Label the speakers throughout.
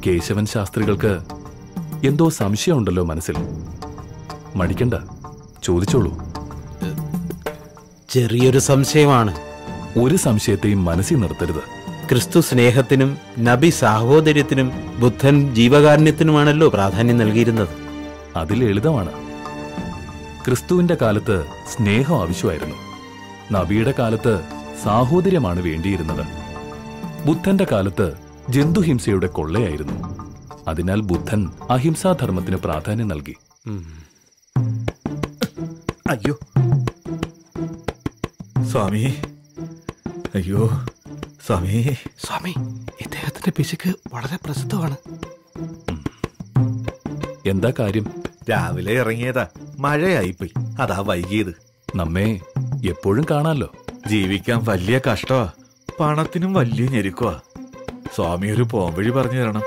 Speaker 1: കേശവൻ ശാസ്ത്രികൾക്ക് എന്തോ സംശയമുണ്ടല്ലോ മനസ്സിൽ. മടിക്കണ്ട, ചോദിച്ചോളൂ.
Speaker 2: ചെറിയൊരു സംശയമാണ്.
Speaker 1: ഒരു സംശയത്തെയും മനസ്സിൽ നിർത്തരുത്.
Speaker 2: ക്രിസ്തു സ്നേഹത്തിനും നബി സാഹോദര്യത്തിനും ബുദ്ധൻ ജീവകാരുണ്യത്തിനുമാണല്ലോ പ്രാധാന്യം നൽകിയിരുന്നത്.
Speaker 1: അതിൽ ലളിതമാണ്. ക്രിസ്തുവിന്റെ കാലത്ത് സ്നേഹം ആവശ്യമായിരുന്നു. നബിയുടെ കാലത്ത് സാഹോദര്യമാണ് വേണ്ടിയിരുന്നത്. ബുദ്ധന്റെ കാലത്ത് ജന്തുഹിംസയുടെ കൊള്ളയായിരുന്നു. അതിനാൽ ബുദ്ധൻ അഹിംസാധർമ്മത്തിന് പ്രാധാന്യം നൽകി.
Speaker 3: അയ്യോ സ്വാമി, അയ്യോ സ്വാമി.
Speaker 2: സ്വാമി, ഇദ്ദേഹത്തിന്റെ പിശുക്ക് വളരെ പ്രസിദ്ധമാണ്.
Speaker 1: എന്താ കാര്യം?
Speaker 3: രാവിലെ ഇറങ്ങിയതാ, മഴയായിപ്പോയി, അതാ വൈകിയത്.
Speaker 1: നമ്മെ എപ്പോഴും കാണാലോ.
Speaker 3: ജീവിക്കാൻ വലിയ കഷ്ടമാ, പണത്തിനും വലിയ ഞെരുക്കുവാ. സ്വാമി ഒരു പോംവഴി പറഞ്ഞു തരണം.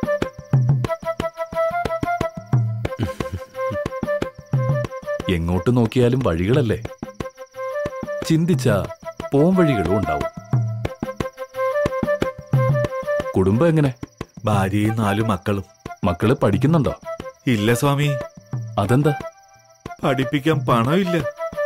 Speaker 1: എങ്ങോട്ട് നോക്കിയാലും വഴികളല്ലേ. ചിന്തിച്ച പോംവഴികളും ഉണ്ടാവും. കുടുംബം എങ്ങനെ?
Speaker 3: ഭാര്യയും 4 മക്കളും.
Speaker 1: മക്കള് പഠിക്കുന്നുണ്ടോ?
Speaker 3: ഇല്ല സ്വാമി.
Speaker 1: അതെന്താ?
Speaker 3: പഠിപ്പിക്കാൻ പണമില്ല.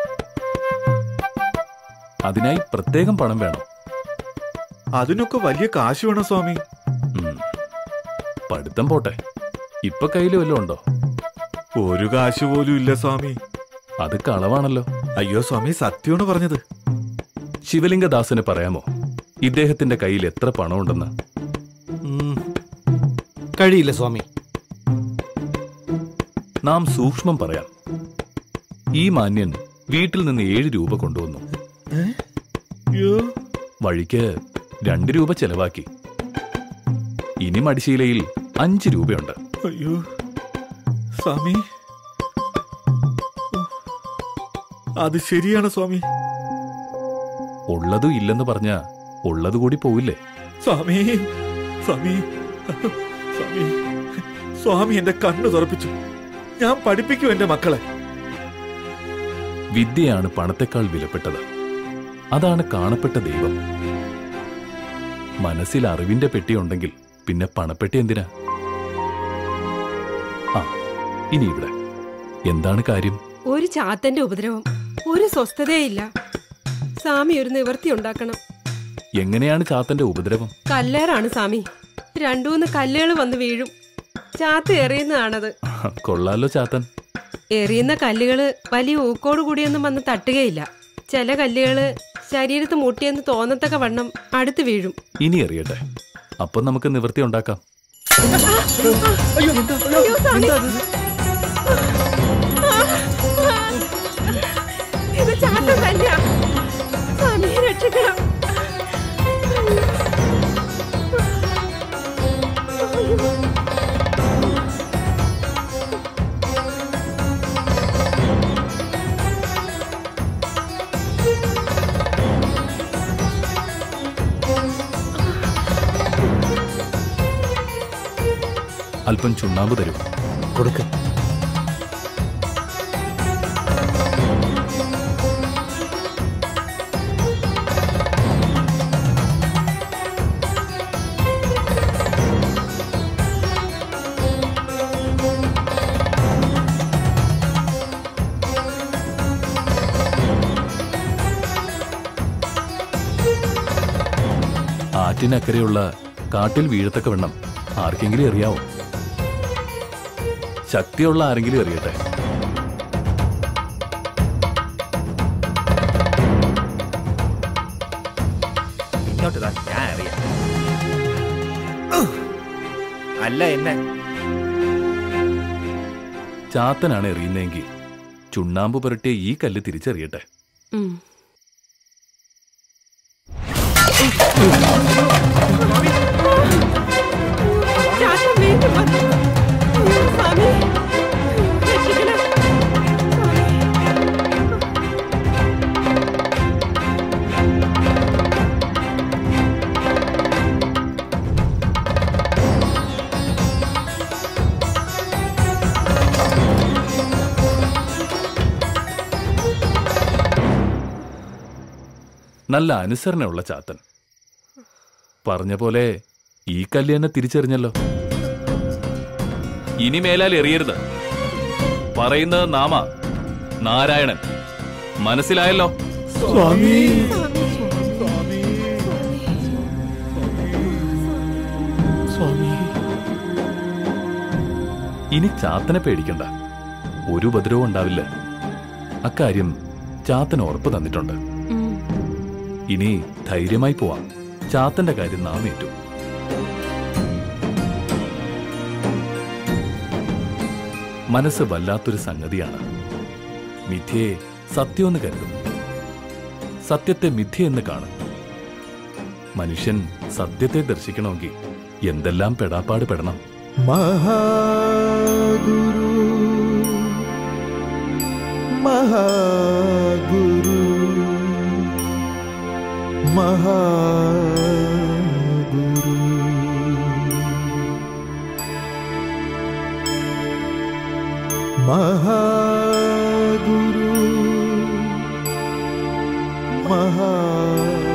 Speaker 1: അതിനായി പ്രത്യേകം പണം വേണം.
Speaker 3: അതിനൊക്കെ വലിയ കാശ് വേണം സ്വാമി.
Speaker 1: പഠിത്തം പോട്ടെ, ഇപ്പൊ കയ്യിൽ വല്ലതും ഉണ്ടോ?
Speaker 3: ഒരു കാശ് പോലും ഇല്ല സ്വാമി.
Speaker 1: അത് കളവാണല്ലോ.
Speaker 3: അയ്യോ സ്വാമി, സത്യമാണ് പറഞ്ഞത്.
Speaker 1: ശിവലിംഗദാസന് പറയാമോ ഇദ്ദേഹത്തിന്റെ കയ്യിൽ എത്ര പണമുണ്ടെന്ന്?
Speaker 2: കഴിയില്ല സ്വാമി.
Speaker 1: നാം സൂക്ഷ്മം പറയാം. ഈ മാന്യൻ വീട്ടിൽ നിന്ന് 7 രൂപ കൊണ്ടുവന്നു. വഴിക്ക് 2 രൂപ ചെലവാക്കി. ഇനി മടിശീലയിൽ 5 രൂപയുണ്ട്.
Speaker 3: അയ്യോ സ്വാമി, അത് ശരിയാണ് സ്വാമി.
Speaker 1: ഉള്ളതും ഇല്ലെന്ന് പറഞ്ഞ ഉള്ളത് കൂടി പോവില്ലേ?
Speaker 3: സ്വാമി സ്വാമി സ്വാമി സ്വാമി, എന്റെ കണ്ണു തുറപ്പിച്ചു. ഞാൻ പഠിപ്പിക്കും എന്റെ മക്കളെ.
Speaker 1: വിദ്യയാണ് പണത്തെക്കാൾ വിലപ്പെട്ടത്. അതാണ് കാണപ്പെട്ട ദൈവം. മനസ്സിൽ അറിവിന്റെ പെട്ടിയുണ്ടെങ്കിൽ പിന്നെ പണപ്പെട്ടി എന്തിനാ? ആ, ഇനി ഇവിടെ എന്താണ് കാര്യം?
Speaker 4: ഒരു ചാത്തന്റെ ഉപദ്രവം, ഒരു സ്വസ്ഥതയില്ല. സ്വാമി ഒരു നിവൃത്തി ഉണ്ടാക്കണം.
Speaker 1: എങ്ങനെയാണ് ചാത്തന്റെ ഉപദ്രവം?
Speaker 4: കല്ലേറാണ് സ്വാമി. 2-3 കല്ലുകൾ വന്ന് വീഴും. ചാത്ത് എറിയുന്നതാണത്.
Speaker 1: കൊള്ളാലോ ചാത്തൻ.
Speaker 4: എറിയുന്ന കല്ലുകള് വലിയ ഊക്കോട് കൂടിയൊന്നും വന്ന് തട്ടുകയില്ല. ചില കല്ലുകള് ശരീരത്ത് മുട്ടിയെന്ന് തോന്നത്തക്ക വണ്ണം അടുത്ത് വീഴും. ഇനി
Speaker 1: എറിയട്ടെ, അപ്പൊ നമുക്ക് നിവൃത്തി ഉണ്ടാക്കാം.
Speaker 4: ഇത് ചാത്തൻ തന്നെയാ. സ്വാമിയെ രക്ഷിക്കണം.
Speaker 1: അല്പം ചുണ്ണാമ്പ് തരൂ.
Speaker 2: കൊടുക്ക്.
Speaker 1: ആറ്റിനക്കരെയുള്ള കാട്ടിൽ വീഴത്തക്ക വണ്ണം ആർക്കെങ്കിലും എറിയാവോ? ശക്തിയുള്ള ആരെങ്കിലും എറിയട്ടെ.
Speaker 3: അല്ല എന്നെ
Speaker 1: ചാത്തനാണ് എറിയുന്നതെങ്കിൽ ചുണ്ണാമ്പ് പുരട്ടിയ ഈ കല്ല് തിരിച്ചെറിയട്ടെ. നല്ല അനുസരണയുള്ള ചാത്തൻ. പറഞ്ഞ പോലെ ഈ കല്ല് തന്നെ തിരിച്ചെറിഞ്ഞല്ലോ. ഇനി മേലാൽ എറിയരുത്. പറയുന്നത് നാമ നാരായണൻ. മനസ്സിലായല്ലോ?
Speaker 3: സ്വാമി.
Speaker 2: സ്വാമി.
Speaker 1: ഇനി ചാത്തനെ പേടിക്കണ്ട. ഒരു ഉപദ്രവവും ഉണ്ടാവില്ല. അക്കാര്യം ചാത്തൻ ഉറപ്പ് തന്നിട്ടുണ്ട്. ഇനി ധൈര്യമായി പോവാം. ചാത്തന്റെ കാര്യം നാം ഏറ്റു. മനസ്സ് വല്ലാത്തൊരു സംഗതിയാണ്. മിഥ്യയെ സത്യമെന്ന് കരുതും, സത്യത്തെ മിഥ്യയെന്ന് കാണും. മനുഷ്യൻ സത്യത്തെ ദർശിക്കണമെങ്കിൽ എന്തെല്ലാം പെടാപ്പാട് പെടണം.
Speaker 3: മഹാഗുരു മഹാഗുരു മഹാഗുരു മഹാഗുരു മഹാ